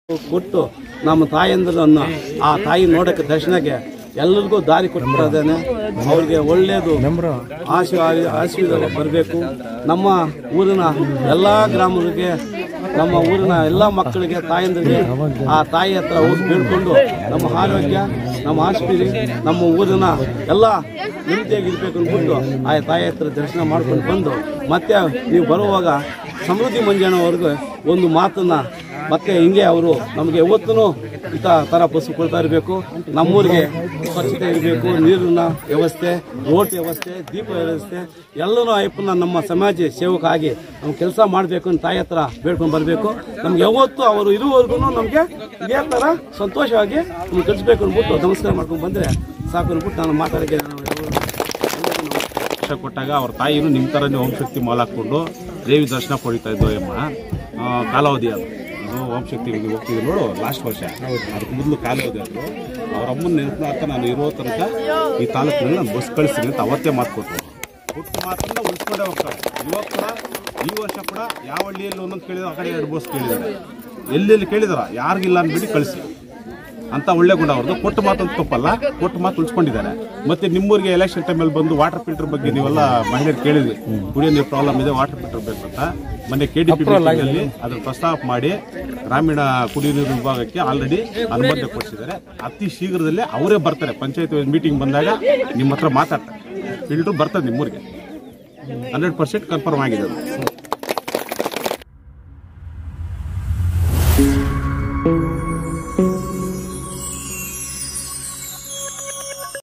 ಕೊಟ್ಟು ನಮ್ಮ ತಾಯಂದಿರನ್ನು ಆ ತಾಯಿ ನೋಡಕ್ಕೆ ದರ್ಶನಕ್ಕೆ ಎಲ್ಲರಿಗೂ ದಾರಿ ಕೊಟ್ಟಿದ್ದಾನೆ. ಅವ್ರಿಗೆ ಒಳ್ಳೆಯದು ಆಶೀರ್ವಾದ ಬರಬೇಕು. ನಮ್ಮ ಊರಿನ ಎಲ್ಲ ಗ್ರಾಮಗಳಿಗೆ, ನಮ್ಮ ಊರಿನ ಎಲ್ಲ ಮಕ್ಕಳಿಗೆ, ತಾಯಂದಿರಿಗೆ ಆ ತಾಯಿ ಹತ್ರ ಹೋಗಿ ಬೇಡ್ಕೊಂಡು ನಮ್ಮ ಆರೋಗ್ಯ, ನಮ್ಮ ಆಸ್ಪತ್ರೆ, ನಮ್ಮ ಊರಿನ ಎಲ್ಲ ನೆಮ್ಮದಿಯಾಗಿರ್ಬೇಕು ಅಂದ್ಬಿಟ್ಟು ಆ ತಾಯಿ ಹತ್ರ ದರ್ಶನ ಮಾಡ್ಕೊಂಡು ಬಂದು ಮತ್ತೆ ನೀವು ಬರುವಾಗ ಸಮೃದ್ಧಿ ಮಂಜಣ್ಣವ್ರಿಗೆ ಒಂದು ಮಾತನ್ನ ಮತ್ತೆ ಹಿಂಗೆ ಅವರು ನಮಗೆ ಯಾವತ್ತೂ ಇಂಥ ಥರ ಬಸ್ಸು ಕೊಡ್ತಾ ಇರಬೇಕು. ನಮ್ಮೂರಿಗೆ ಸ್ವಚ್ಛತೆ ಇರಬೇಕು, ನೀರಿನ ವ್ಯವಸ್ಥೆ, ರೋಡ್ ವ್ಯವಸ್ಥೆ, ದೀಪ ವ್ಯವಸ್ಥೆ ಎಲ್ಲನೂ ಅಯ್ಯಪ್ಪನ ನಮ್ಮ ಸಮಾಜ ಸೇವಕ ಆಗಿ ನಾವು ಕೆಲಸ ಮಾಡಬೇಕು ಅಂತ ತಾಯಿ ಹತ್ರ ಬೇಡ್ಕೊಂಡು ಬರಬೇಕು. ನಮ್ಗೆ ಯಾವತ್ತೂ ಅವರು ಇರುವವರೆಗೂ ನಮಗೆ ಇದೇ ಥರ ಸಂತೋಷವಾಗಿ ನಮ್ಗೆ ಕಳಿಸ್ಬೇಕು ಅಂದ್ಬಿಟ್ಟು ನಮಸ್ಕಾರ ಮಾಡ್ಕೊಂಡು ಬಂದರೆ ಸಾಕು ಅಂದ್ಬಿಟ್ಟು ನಾನು ಮಾತಾಡೋಕ್ಕೆ ಕೊಟ್ಟಾಗ ಅವ್ರ ತಾಯಿನೂ ನಿಮ್ಮ ಥರನೇ ಓಂ ಶಕ್ತಿ ಮಾಲ್ ಹಾಕ್ಕೊಂಡು ದೇವಿ ದರ್ಶನ ಪಡಿತಾ ಇದ್ದೋ ಅಮ್ಮ. ಕಾಲಾವಧಿ ಅದು ಓಂ ಶಕ್ತಿ ಹೋಗ್ತಿದ್ದೆ ನೋಡು, ಲಾಸ್ಟ್ ವರ್ಷ ಅದಕ್ಕೆ ಮೊದಲು ಕಾಲಾವಧಿ ಅದು. ಅವ್ರ ಅಮ್ಮನ ನೆನಪಾರ್ಥ ನಾನು ಇರೋ ತನಕ ಈ ತಾಲೂಕಿನಲ್ಲಿ ನಾನು ಬಸ್ ಕಳಿಸ್ತೀನಿ ಅಂತ ಅವತ್ತೇ ಮಾತು ಕೊಟ್ಟು ಮಾತನ್ನ ಉಳಿಸ್ಕೊಂಡೇ ಹೋಗ್ತಾರೆ. ಇವಾಗ ಕೂಡ ಈ ವರ್ಷ ಕೂಡ ಯಾವ ಹಳ್ಳಿಯಲ್ಲಿ ಒಂದೊಂದು ಕೇಳಿದ್ರೆ ಆ ಕಡೆ 2 ಬಸ್ ಕೇಳಿದ್ದಾರೆ. ಎಲ್ಲೆಲ್ಲಿ ಕೇಳಿದಾರ ಯಾರಿಗಿಲ್ಲ ಅಂದ್ಬಿಟ್ಟು ಕಳಿಸಿ ಅಂತ ಒಳ್ಳೆ ಗುಣ ಅವ್ರದ್ದು. ಕೊಟ್ಟು ಮಾತು ತಪ್ಪಲ್ಲ, ಕೊಟ್ಟು ಮಾತು ಉಳಿಸ್ಕೊಂಡಿದ್ದಾರೆ. ಮತ್ತೆ ನಿಮ್ಮೂರಿಗೆ ಎಲೆಕ್ಷನ್ ಟೈಮಲ್ಲಿ ಬಂದು ವಾಟರ್ ಫಿಲ್ಟರ್ ಬಗ್ಗೆ ನೀವೆಲ್ಲ ಮಹಿಳೆಯರು ಕೇಳಿದ್ವಿ, ಕುಡಿಯೋ ನೀರು ಪ್ರಾಬ್ಲಮ್ ಇದೆ, ವಾಟರ್ ಫಿಲ್ಟರ್ ಬೇಕಂತ. ಮೊನ್ನೆ KDP ಮೀಟಿಂಗಲ್ಲಿ ಅದನ್ನು ಪ್ರಸ್ತಾಪ ಮಾಡಿ ಗ್ರಾಮೀಣ ಕುಡಿಯೋ ನೀರು ವಿಭಾಗಕ್ಕೆ ಆಲ್ರೆಡಿ ಅನುಮತಿ ಕೊಡಿಸಿದ್ದಾರೆ. ಅತಿ ಶೀಘ್ರದಲ್ಲೇ ಅವರೇ ಬರ್ತಾರೆ. ಪಂಚಾಯತ್ ಮೀಟಿಂಗ್ ಬಂದಾಗ ನಿಮ್ಮ ಹತ್ರ ಮಾತಾಡ್ತಾರೆ. ಫಿಲ್ಟರ್ ಬರ್ತದೆ ನಿಮ್ಮೂರಿಗೆ, 100% ಕನ್ಫರ್ಮ್ ಆಗಿದೆ ಅದು.